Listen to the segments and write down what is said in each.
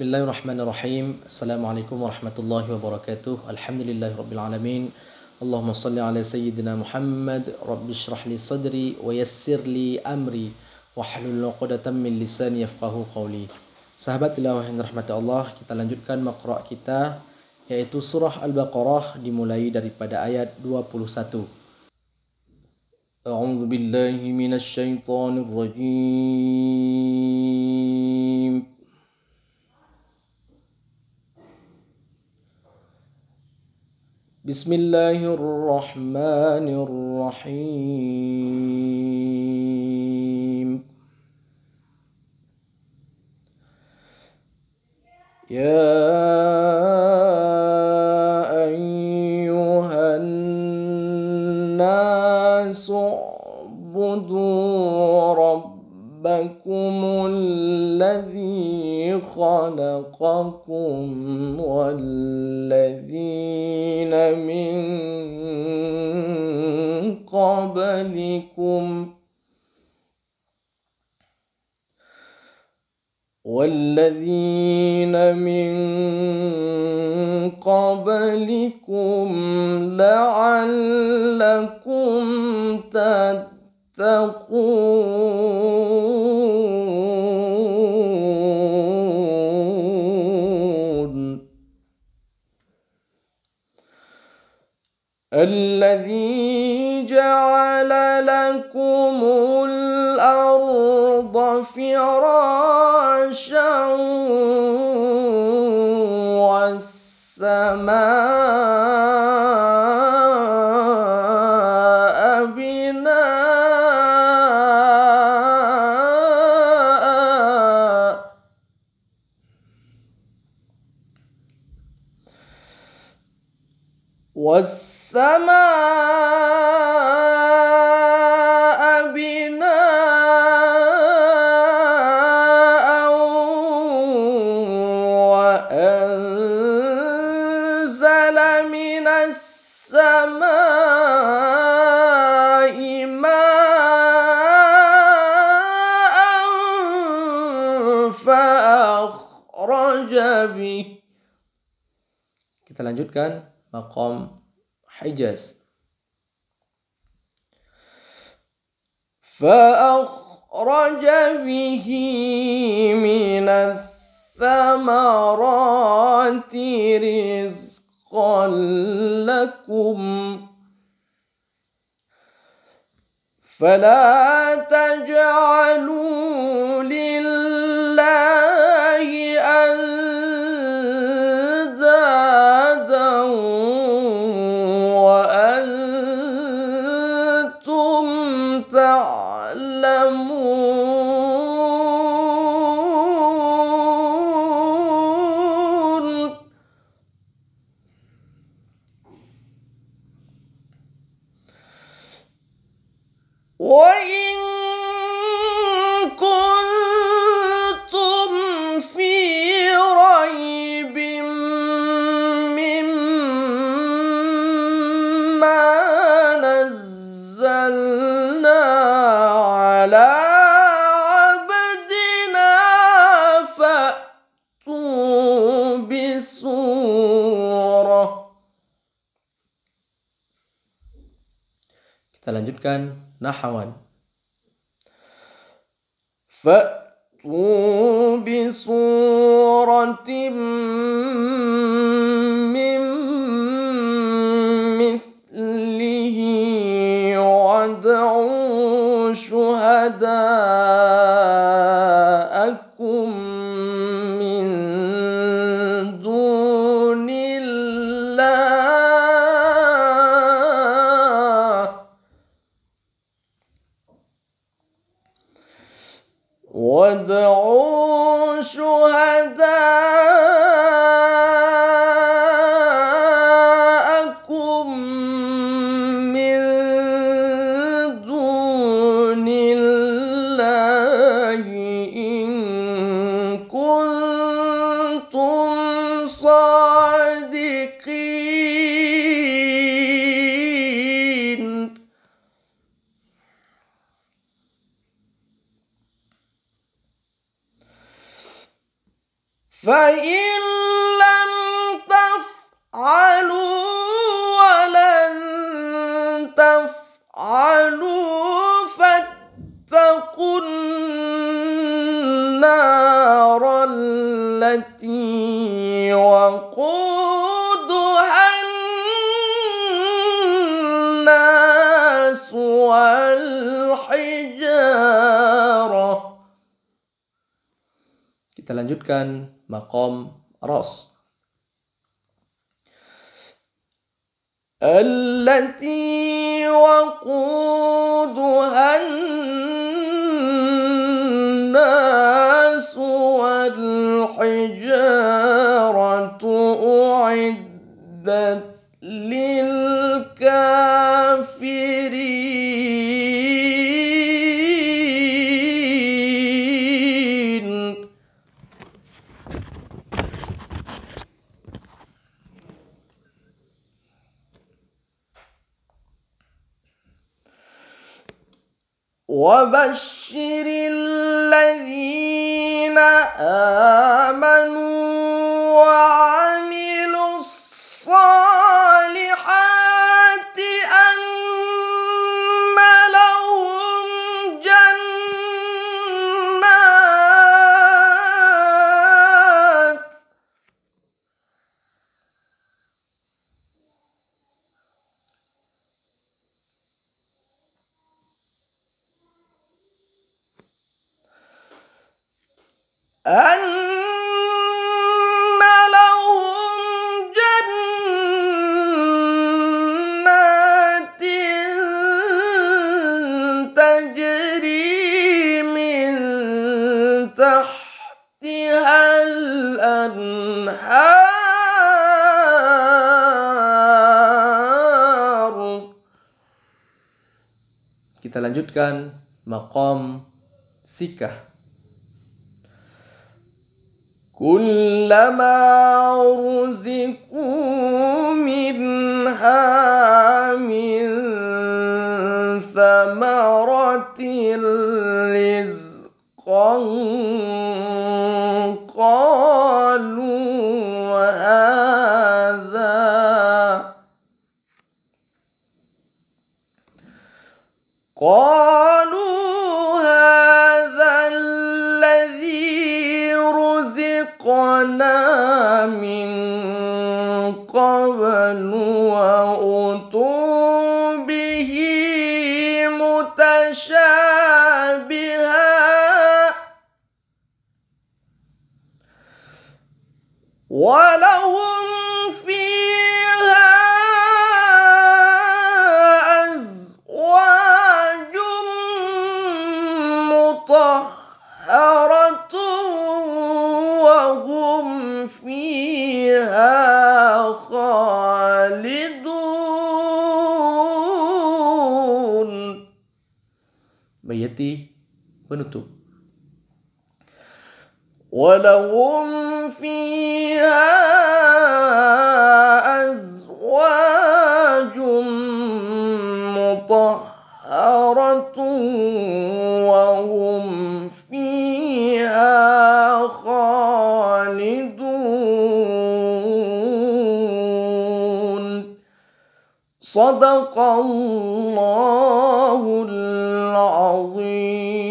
Bismillahirrahmanirrahim. Assalamualaikum warahmatullahi wabarakatuh. Alhamdulillahirabbil alamin. Allahumma salli ala sayyidina Muhammad. Rabbi shrah li sadri wa yassir li amri wahlul 'uqdatam min lisani yafqahu qawli. Sahabat tilawah yang dirahmati Allah, kita lanjutkan maqra' kita yaitu surah Al-Baqarah dimulai daripada ayat 21. A'udzu billahi minasy syaithanir rajim. Bismillahirrahmanirrahim. Ya ayyuhan nasu u'budu rabbakumul ladzi khalaqakum walladzina min qablikum la'allakum tattaqun. الذي جعل لكم الأرض فراشا والسماء بناء وأنزل من السماء ماء فأخرج به. Kita lanjutkan maqam Hijaz. فأخرج به من الثمرات رزقا لكم فلا تجعلوا لله أندادا وأنتم تعلمون. وإن كنتم في ريب مما نزلنا على عبدنا فأتوا بسورة. Kita lanjutkan nahawan. فأتوا بسورة من مثله وادعوا شهداءكم من دون الله وادعوا شهداءكم فإن لم تفعلوا ولن تفعلوا فاتقوا النار التي وقودها الناس والحجارة. Kita lanjutkan maqam ras. Allati waquduha an-nas wal hijaratu u'iddat lil kafirin. وبشر الذين آمنوا وعملوا الصالحات أن لهم جنات تجري من تحتها الأنهار. Kita lanjutkan maqam sikah. كلما رزقوا منها من ثمرة رزقا قالوا هذا الذي رزقنا من قبل وأتوا به متشابها ولهم فيها أزواج مطهرة وهم فيها خالدون. Bayati penutup. ولهم فيها أزواج مطهرة وهم فيها خالدون. صدق الله العظيم.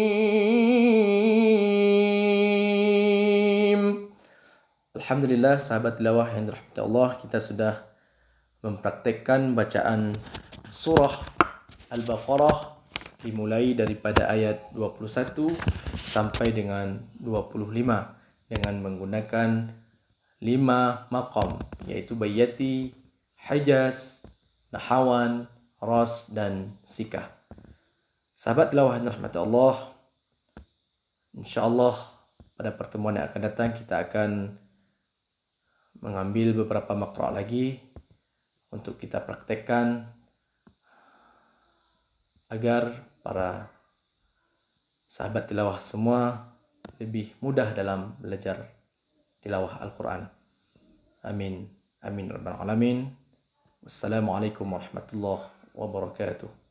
Alhamdulillah, sahabat tilawah yang dirahmati Allah, kita sudah mempraktekkan bacaan surah Al-Baqarah dimulai daripada ayat 21 sampai dengan 25 dengan menggunakan 5 maqam, yaitu bayati, hijaz, nahawan, ras dan sikah. Sahabat tilawah yang dirahmati Allah, insya-Allah pada pertemuan yang akan datang kita akan mengambil beberapa makra lagi untuk kita praktekkan agar para sahabat tilawah semua lebih mudah dalam belajar tilawah Al-Quran. Amin. Amin. Rabbal Alamin. Wassalamualaikum warahmatullahi wabarakatuh.